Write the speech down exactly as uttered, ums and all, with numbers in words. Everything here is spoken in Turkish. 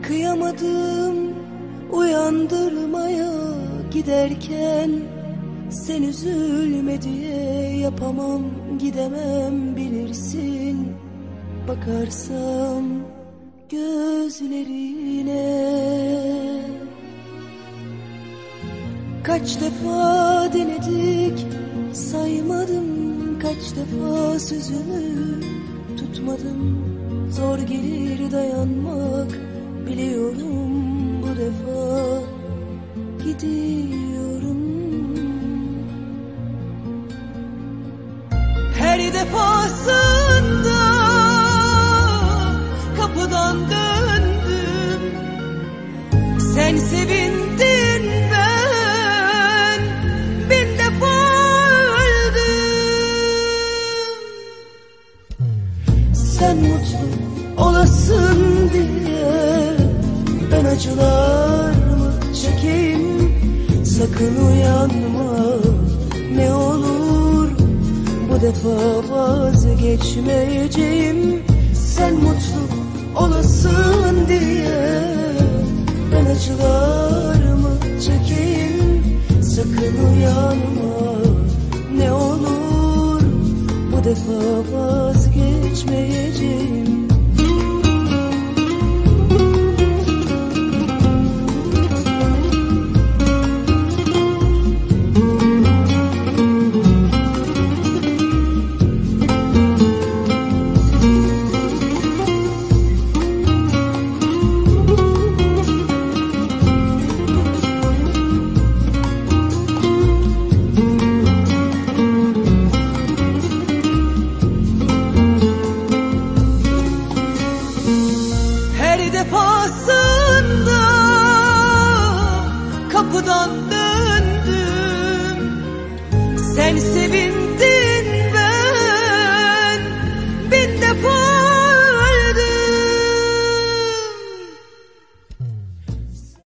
Kıyamadım uyandırmaya giderken, sen üzülme diye yapamam, gidemem bilirsin. Bakarsam gözlerine kaç defa denedik, saymadım. Kaç defa sözümü tutmadım. Zor gelir dayanmak, biliyorum bu defa gidiyorum. Her defasında kapıdan döndüm, sen sevindin, ben bin defa öldüm. Sen mutlu olasın diye ben acılar mı çekeyim? Sakın uyanma ne olur, bu defa vazgeçmeyeceğim. Sen mutlu olasın diye ben acılar mı çekeyim? Sakın uyanma ne olur, bu defa vazgeçmeyeceğim. Defasında kapıdan döndüm, sen sevin